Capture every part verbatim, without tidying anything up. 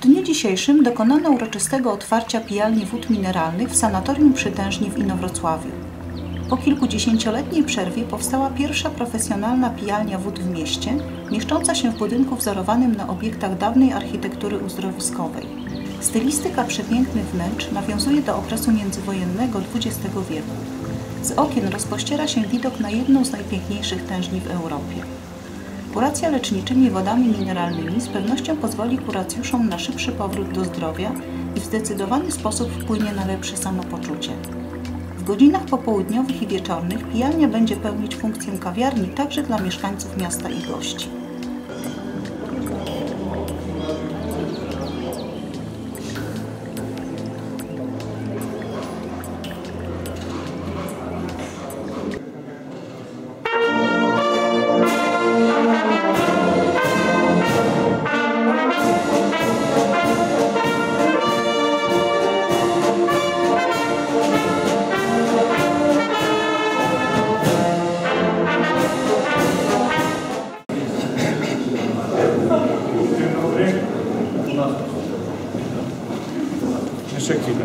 dniu dzisiejszym dokonano uroczystego otwarcia pijalni wód mineralnych w Sanatorium Przytężni w Inowrocławiu. Po kilkudziesięcioletniej przerwie powstała pierwsza profesjonalna pijalnia wód w mieście, mieszcząca się w budynku wzorowanym na obiektach dawnej architektury uzdrowiskowej. Stylistyka przepięknych wnętrz nawiązuje do okresu międzywojennego dwudziestego wieku. Z okien rozpościera się widok na jedną z najpiękniejszych tężni w Europie. Kuracja leczniczymi wodami mineralnymi z pewnością pozwoli kuracjuszom na szybszy powrót do zdrowia i w zdecydowany sposób wpłynie na lepsze samopoczucie. W godzinach popołudniowych i wieczornych pijalnia będzie pełnić funkcję kawiarni także dla mieszkańców miasta i gości. Jeszcze chwilę.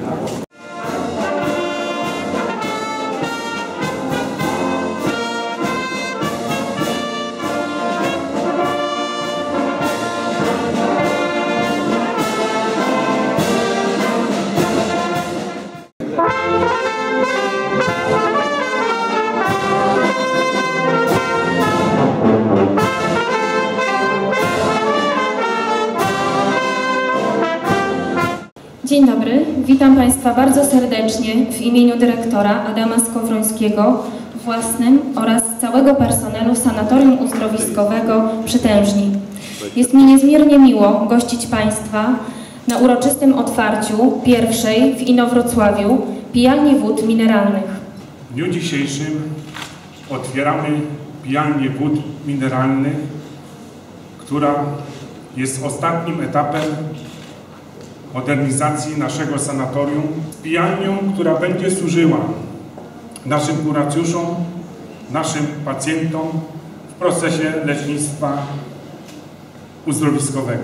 Dzień dobry, witam Państwa bardzo serdecznie w imieniu dyrektora Adama Skowrońskiego, własnym oraz całego personelu Sanatorium Uzdrowiskowego Przytężni. Jest mi niezmiernie miło gościć Państwa na uroczystym otwarciu pierwszej w Inowrocławiu pijalni wód mineralnych. W dniu dzisiejszym otwieramy pijalnię wód mineralnych, która jest ostatnim etapem modernizacji naszego sanatorium, z pijalnią, która będzie służyła naszym kuracjuszom, naszym pacjentom w procesie lecznictwa uzdrowiskowego.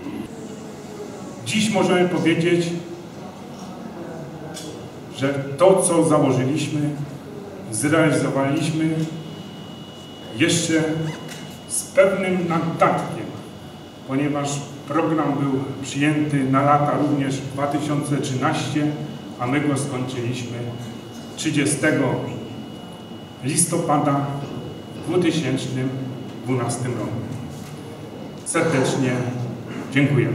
Dziś możemy powiedzieć, że to, co założyliśmy, zrealizowaliśmy jeszcze z pewnym nadatkiem, ponieważ program był przyjęty na lata również dwa tysiące trzynastego, a my go skończyliśmy trzydziestego listopada dwa tysiące dwunastego roku. Serdecznie dziękuję.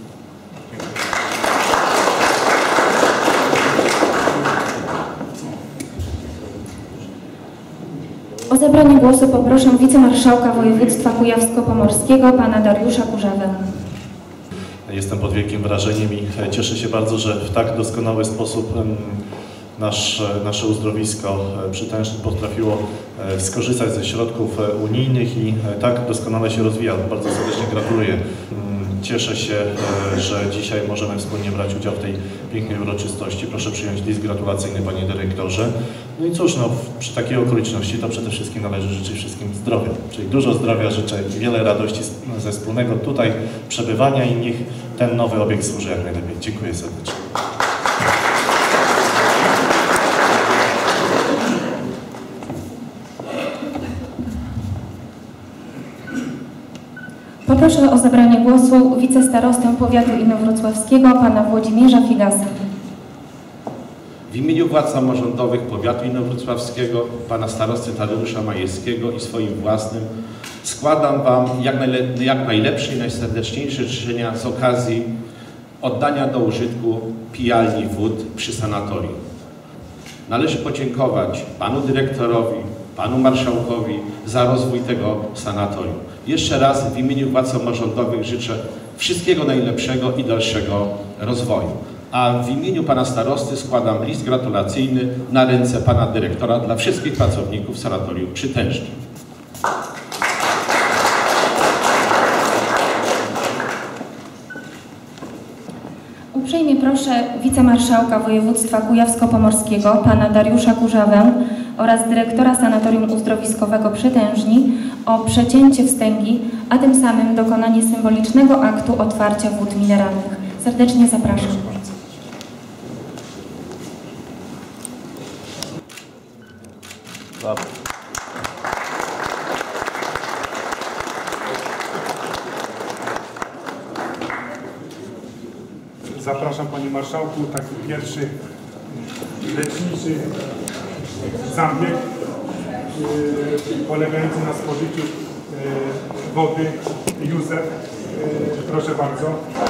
O zabranie głosu poproszę wicemarszałka województwa kujawsko-pomorskiego, pana Dariusza Kurzawę. Jestem pod wielkim wrażeniem i cieszę się bardzo, że w tak doskonały sposób nasz, nasze uzdrowisko Przytężni potrafiło skorzystać ze środków unijnych i tak doskonale się rozwija. Bardzo serdecznie gratuluję. Cieszę się, że dzisiaj możemy wspólnie brać udział w tej pięknej uroczystości. Proszę przyjąć list gratulacyjny, panie dyrektorze. No i cóż, no, przy takiej okoliczności to przede wszystkim należy życzyć wszystkim zdrowia. Czyli dużo zdrowia życzę i wiele radości ze wspólnego tutaj przebywania i niech ten nowy obiekt służy jak najlepiej. Dziękuję serdecznie. Poproszę o zabranie głosu wicestarostę powiatu inowrocławskiego, pana Włodzimierza Figasa. W imieniu władz samorządowych powiatu inowrocławskiego, pana starosty Tadeusza Majewskiego i swoim własnym składam wam jak, najle jak najlepsze i najserdeczniejsze życzenia z okazji oddania do użytku pijalni wód przy sanatorium. Należy podziękować panu dyrektorowi, panu marszałkowi za rozwój tego sanatorium. Jeszcze raz w imieniu władz samorządowych życzę wszystkiego najlepszego i dalszego rozwoju. A w imieniu pana starosty składam list gratulacyjny na ręce pana dyrektora dla wszystkich pracowników Sanatorium Przytężni. Uprzejmie proszę wicemarszałka województwa kujawsko-pomorskiego, pana Dariusza Kurzawę oraz dyrektora Sanatorium Uzdrowiskowego Przytężni o przecięcie wstęgi, a tym samym dokonanie symbolicznego aktu otwarcia wód mineralnych. Serdecznie zapraszam. Brawo. Zapraszam Panie Marszałku, taki pierwszy leczniczy zabieg yy, polegający na spożyciu yy, wody. Józef, yy, proszę bardzo.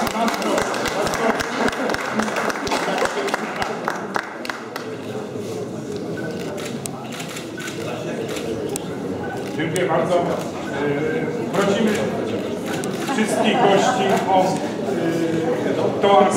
Dziękuję bardzo. Yy, prosimy wszystkich gości o yy, toast.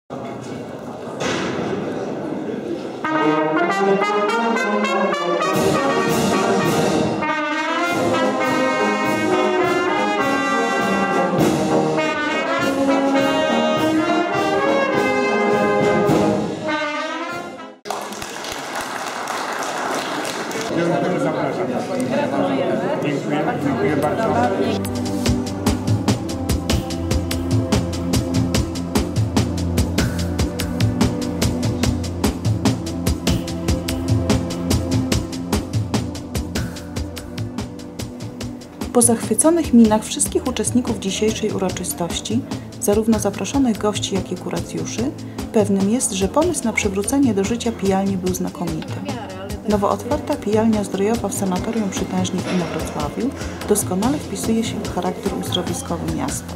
Zapraszam. Dziękuję, dziękuję bardzo. Po zachwyconych minach wszystkich uczestników dzisiejszej uroczystości, zarówno zaproszonych gości, jak i kuracjuszy, pewnym jest, że pomysł na przywrócenie do życia pijalni był znakomity. Nowo otwarta pijalnia zdrojowa w Sanatorium Przytężnie w Inowrocławiu doskonale wpisuje się w charakter uzdrowiskowy miasta.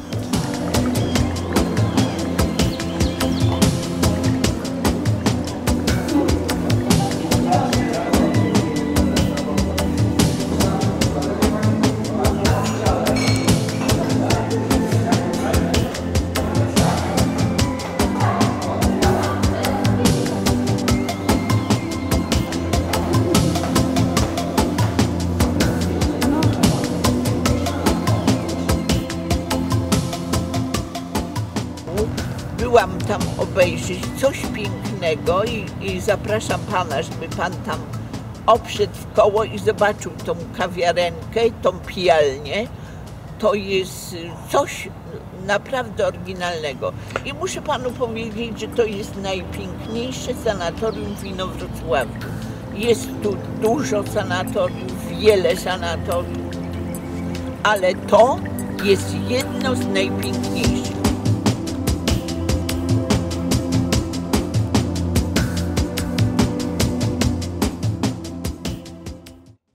Byłam tam obejrzeć coś pięknego i, i zapraszam Pana, żeby Pan tam obszedł w koło i zobaczył tą kawiarenkę, tą pijalnię. To jest coś naprawdę oryginalnego. I muszę Panu powiedzieć, że to jest najpiękniejsze sanatorium w Inowrocławiu. Jest tu dużo sanatoriów, wiele sanatoriów, ale to jest jedno z najpiękniejszych.